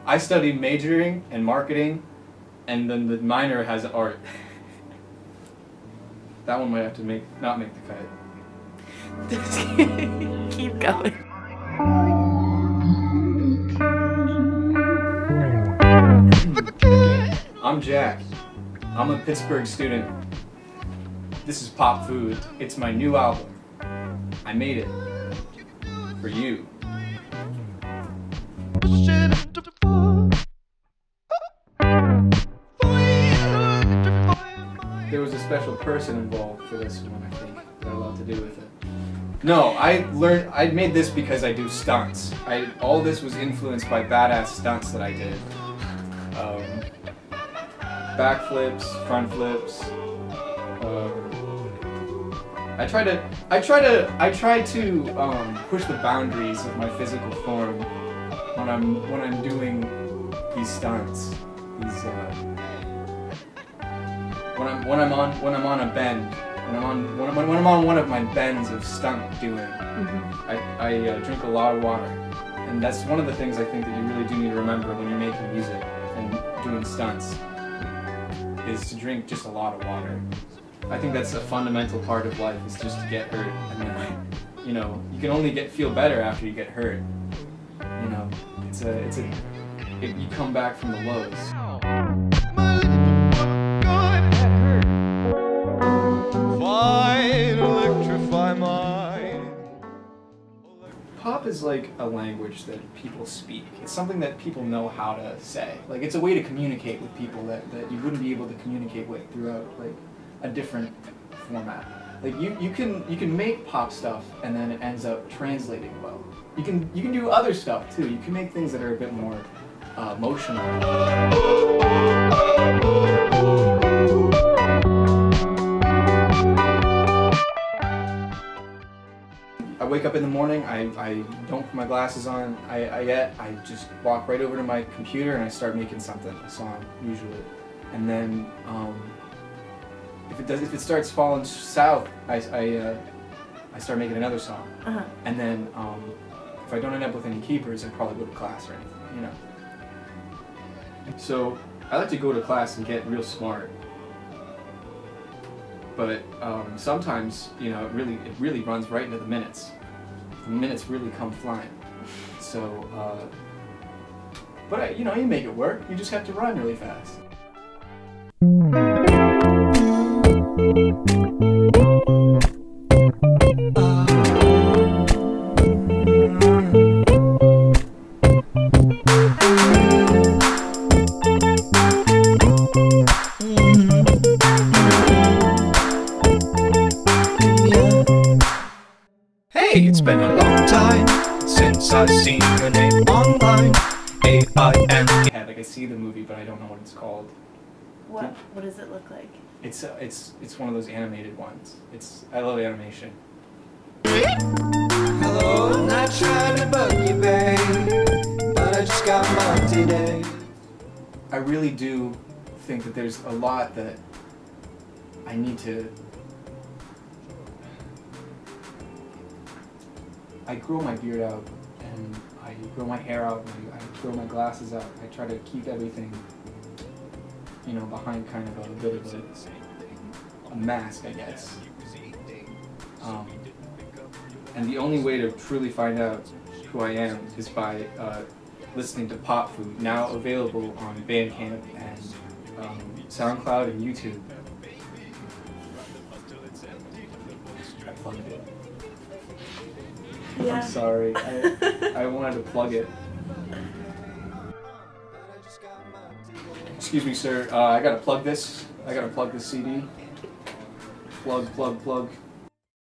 I studied majoring in marketing, and then the minor has art. That one might have to not make the cut. Keep going. I'm Jack. I'm a Pittsburgh student. This is Pop Food. It's my new album. I made it for you. There was a special person involved for this one, I think, that had a lot to do with it. No, I made this because I do stunts. All this was influenced by badass stunts that I did. Backflips, front flips. I try to push the boundaries of my physical form when I'm doing these stunts. When I'm on a bend, when I'm on one of my bends of stunt doing, I drink a lot of water, and that's one of the things I think that you really do need to remember when you're making music and doing stunts, is to drink just a lot of water. I think that's a fundamental part of life, is just to get hurt, and then, you know, you can only feel better after you get hurt. You know, you come back from the lows. Pop is like a language that people speak. It's something that people know how to say. Like, it's a way to communicate with people that you wouldn't be able to communicate with throughout like a different format. Like you can make pop stuff and then it ends up translating well. You can do other stuff too. You can make things that are a bit more emotional. I wake up in the morning, I don't put my glasses on, I just walk right over to my computer and I start making something, a song, usually. And then, if it starts falling south, I start making another song. And then, if I don't end up with any keepers, I probably go to class or anything, you know. So, I like to go to class and get real smart. But sometimes, you know, it really runs right into the minutes. The minutes really come flying. So, but you know, you make it work. You just have to run really fast. It's been a long time since I've seen your name online. A-I-N. Like, I see the movie, but I don't know what it's called. What does it look like? It's one of those animated ones. I love animation. Hello, I'm not trying to bug you, babe, but I just got mine today. I really do think that there's a lot that I need to. I grow my beard out, and I grow my hair out, and I grow my glasses out. I try to keep everything, you know, behind kind of a bit of a mask, I guess. And the only way to truly find out who I am is by listening to Pop Food, now available on Bandcamp and SoundCloud and YouTube. I plugged it. Yeah. I'm sorry. I wanted to plug it. Excuse me, sir. I gotta plug this. I gotta plug this CD. Plug.